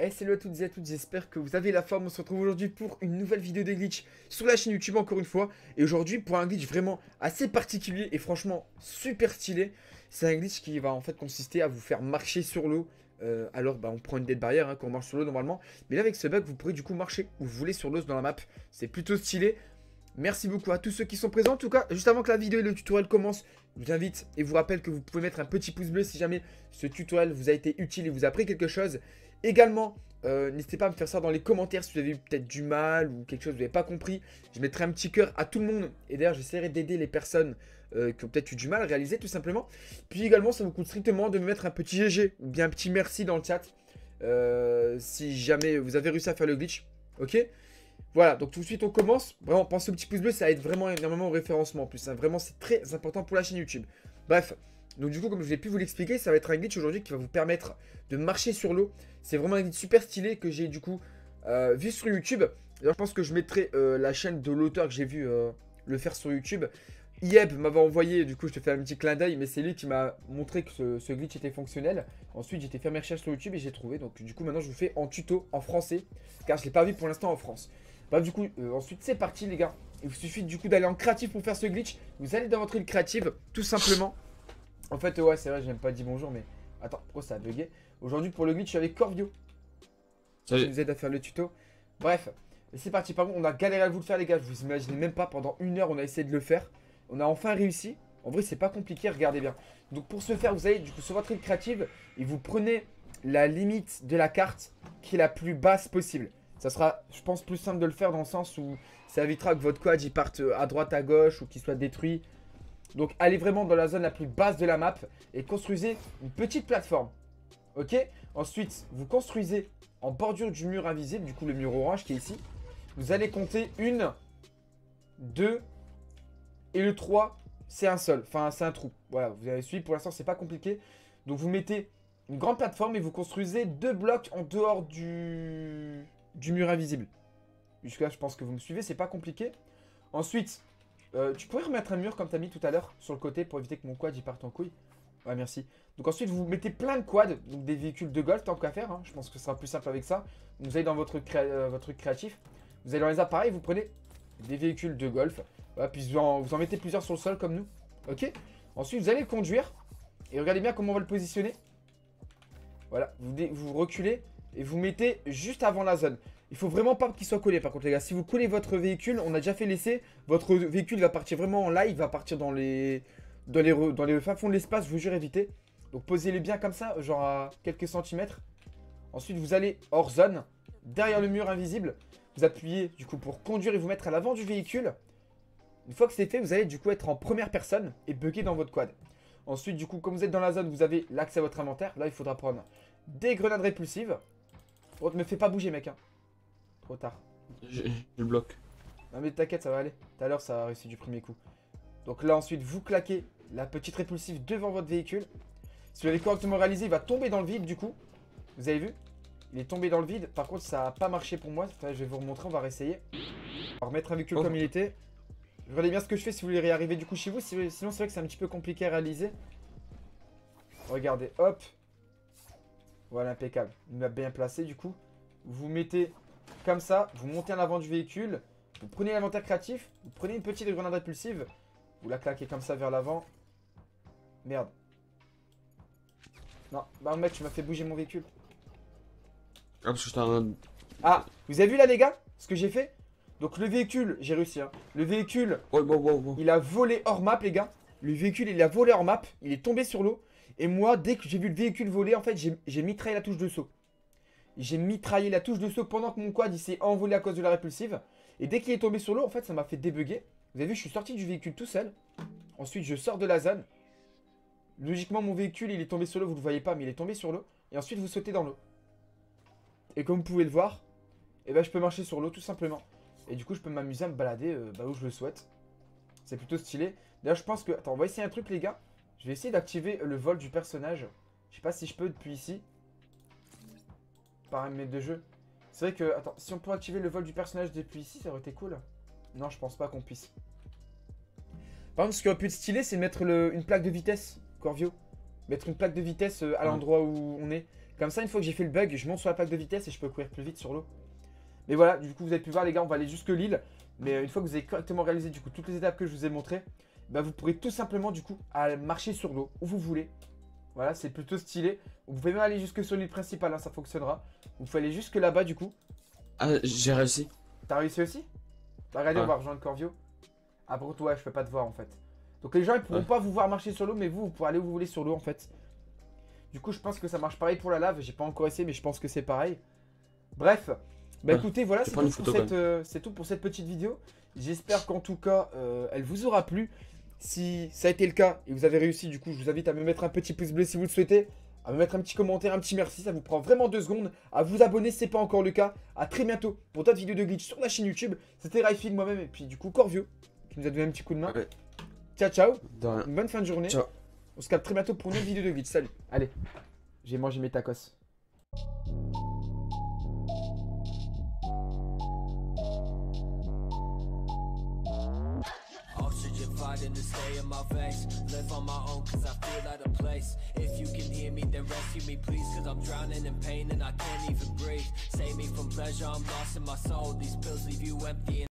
Salut à toutes et à toutes, j'espère que vous avez la forme. On se retrouve aujourd'hui pour une nouvelle vidéo de glitch sur la chaîne YouTube encore une fois. Et aujourd'hui pour un glitch vraiment assez particulier et franchement super stylé. C'est un glitch qui va en fait consister à vous faire marcher sur l'eau. Alors on prend une dead barrière quand on marche sur l'eau normalement. Mais là avec ce bug vous pourrez du coup marcher où vous voulez sur l'eau dans la map. C'est plutôt stylé. Merci beaucoup à tous ceux qui sont présents. En tout cas, juste avant que la vidéo et le tutoriel commencent, je vous invite et vous rappelle que vous pouvez mettre un petit pouce bleu si jamais ce tutoriel vous a été utile et vous a appris quelque chose. Également, n'hésitez pas à me faire ça dans les commentaires si vous avez eu peut-être du mal ou quelque chose que vous n'avez pas compris. Je mettrai un petit cœur à tout le monde. Et d'ailleurs, j'essaierai d'aider les personnes qui ont peut-être eu du mal à réaliser tout simplement. Puis également, ça vous coûte strictement de me mettre un petit GG ou bien un petit merci dans le chat. Si jamais vous avez réussi à faire le glitch. Ok ? Voilà, donc tout de suite on commence. Vraiment, pensez au petit pouce bleu, ça aide vraiment énormément au référencement en plus. Hein. Vraiment, c'est très important pour la chaîne YouTube. Bref, donc du coup, comme je l'ai pu vous l'expliquer, ça va être un glitch aujourd'hui qui va vous permettre de marcher sur l'eau. C'est vraiment un glitch super stylé que j'ai du coup vu sur YouTube. D'ailleurs, je pense que je mettrai la chaîne de l'auteur que j'ai vu le faire sur YouTube. Yeb m'avait envoyé, du coup je te fais un petit clin d'œil, mais c'est lui qui m'a montré que ce glitch était fonctionnel. Ensuite j'ai été faire mes recherches sur YouTube et j'ai trouvé. Donc du coup maintenant je vous fais en tuto en français, car je ne l'ai pas vu pour l'instant en France. Bref, du coup, ensuite c'est parti les gars. Il vous suffit du coup d'aller en créatif pour faire ce glitch. Vous allez dans votre île créative, tout simplement. En fait, ouais, c'est vrai, j'ai même pas dit bonjour, mais attends, pourquoi ça a bugué? Aujourd'hui pour le glitch, je suis avec Corvio. Qui nous aide à faire le tuto. Bref, c'est parti. Par contre, on a galéré à vous le faire, les gars. Je vous imaginez même pas, pendant 1 heure, on a essayé de le faire. On a enfin réussi. En vrai, c'est pas compliqué, regardez bien. Donc, pour ce faire, vous allez du coup sur votre île créative et vous prenez la limite de la carte qui est la plus basse possible. Ça sera, je pense, plus simple de le faire dans le sens où ça évitera que votre quad il parte à droite, à gauche ou qu'il soit détruit. Donc, allez vraiment dans la zone la plus basse de la map et construisez une petite plateforme. Ok? Ensuite, vous construisez en bordure du mur invisible, du coup le mur orange qui est ici. Vous allez compter 1, 2 et le 3, c'est un seul. Enfin, c'est un trou. Voilà, vous avez suivi. Pour l'instant, c'est pas compliqué. Donc, vous mettez une grande plateforme et vous construisez 2 blocs en dehors du mur invisible. Jusque-là, je pense que vous me suivez. C'est pas compliqué. Ensuite, tu pourrais remettre un mur comme tu as mis tout à l'heure sur le côté pour éviter que mon quad il parte en couille. Ouais, merci. Donc ensuite, vous mettez plein de quads, donc des véhicules de golf, tant qu'à faire. Hein. Je pense que ce sera plus simple avec ça. Vous allez dans votre truc créatif. Vous allez dans les appareils, vous prenez des véhicules de golf. Voilà, puis vous en mettez plusieurs sur le sol comme nous. Ok. Ensuite, vous allez le conduire. Et regardez bien comment on va le positionner. Voilà, vous reculez et vous mettez juste avant la zone. Il faut vraiment pas qu'il soit collé par contre les gars. Si vous collez votre véhicule, on a déjà fait l'essai. Votre véhicule va partir vraiment en live, va partir dans les fins fonds de l'espace, je vous jure, évitez. Donc posez-les bien comme ça, genre à quelques centimètres. Ensuite, vous allez hors zone, derrière le mur invisible. Vous appuyez du coup pour conduire et vous mettre à l'avant du véhicule. Une fois que c'est fait, vous allez du coup être en première personne et bugger dans votre quad. Ensuite, du coup, comme vous êtes dans la zone, vous avez l'accès à votre inventaire. Là, il faudra prendre des grenades répulsives. Oh, me fais pas bouger, mec. Hein. Trop tard. Je le bloque. Non, mais t'inquiète, ça va aller. Tout à l'heure, ça a réussi du premier coup. Donc là, ensuite, vous claquez la petite répulsive devant votre véhicule. Si vous l'avez correctement réalisé, il va tomber dans le vide, du coup. Vous avez vu? Il est tombé dans le vide. Par contre, ça n'a pas marché pour moi. Enfin, je vais vous remontrer, on va réessayer. On va remettre un véhicule comme il était. Regardez bien ce que je fais si vous voulez réarriver du coup chez vous. Sinon, c'est vrai que c'est un petit peu compliqué à réaliser. Regardez, hop. Voilà, impeccable. Il m'a bien placé du coup. Vous mettez comme ça. Vous montez en avant du véhicule. Vous prenez l'inventaire créatif. Vous prenez une petite grenade répulsive. Vous la claquez comme ça vers l'avant. Merde. Non, bah mec, tu m'as fait bouger mon véhicule. Ah, parce que j'étais en... Ah, vous avez vu là les gars ce que j'ai fait? Donc le véhicule, j'ai réussi hein. Le véhicule, Wow. il a volé hors map les gars. Le véhicule, il a volé hors map. Il est tombé sur l'eau. Et moi, dès que j'ai vu le véhicule voler, en fait, j'ai mitraillé la touche de saut. J'ai mitraillé la touche de saut pendant que mon quad, il s'est envolé à cause de la répulsive. Et dès qu'il est tombé sur l'eau, en fait, ça m'a fait débugger. Vous avez vu, je suis sorti du véhicule tout seul. Ensuite, je sors de la zone. Logiquement, mon véhicule, il est tombé sur l'eau. Vous ne le voyez pas, mais il est tombé sur l'eau. Et ensuite, vous sautez dans l'eau. Et comme vous pouvez le voir, eh ben, je peux marcher sur l'eau tout simplement. Et du coup, je peux m'amuser à me balader où je le souhaite. C'est plutôt stylé. D'ailleurs, je pense que... Attends, on va essayer un truc, les gars. Je vais essayer d'activer le vol du personnage. Je sais pas si je peux depuis ici. Paramètres de jeu. C'est vrai que... Attends, si on peut activer le vol du personnage depuis ici, ça aurait été cool. Non, je pense pas qu'on puisse. Par contre, ce qui aurait pu être stylé, c'est mettre une plaque de vitesse, Corvio. Mettre une plaque de vitesse à l'endroit où on est. Comme ça, une fois que j'ai fait le bug, je monte sur la plaque de vitesse et je peux courir plus vite sur l'eau. Mais voilà, du coup, vous avez pu voir les gars, on va aller jusque l'île. Mais une fois que vous avez correctement réalisé du coup toutes les étapes que je vous ai montrées, bah, vous pourrez tout simplement du coup marcher sur l'eau où vous voulez. Voilà, c'est plutôt stylé. Vous pouvez même aller jusque sur l'île principale, hein, ça fonctionnera. Vous pouvez aller jusque là-bas du coup. Ah, j'ai réussi. T'as réussi aussi? Bah, regardez, Ouais. on va rejoindre Corvio. Ah, par contre, ouais, je peux pas te voir en fait. Donc les gens ils pourront Ouais. pas vous voir marcher sur l'eau, mais vous pourrez aller où vous voulez sur l'eau en fait. Du coup, je pense que ça marche pareil pour la lave. J'ai pas encore essayé, mais je pense que c'est pareil. Bref, bah Ouais, écoutez, voilà, je c'est prends une tout, photo, c'est tout pour cette petite vidéo. J'espère qu'en tout cas, elle vous aura plu. Si ça a été le cas et vous avez réussi, du coup, je vous invite à me mettre un petit pouce bleu si vous le souhaitez. À me mettre un petit commentaire, un petit merci, ça vous prend vraiment 2 secondes. À vous abonner si ce n'est pas encore le cas. À très bientôt pour d'autres vidéos de glitch sur la chaîne YouTube. C'était Ryfield moi-même et puis du coup Corvio qui nous a donné un petit coup de main. Ouais. Ciao ciao, De rien. une bonne fin de journée. Ciao. On se capte très bientôt pour une autre vidéo de glitch. Salut, allez, j'ai mangé mes tacos. Oxygen fighting to stay in my veins. Live on my own cause I feel out of place. If you can hear me then rescue me please, cause I'm drowning in pain and I can't even breathe. Save me from pleasure, I'm lost in my soul. These pills leave you empty.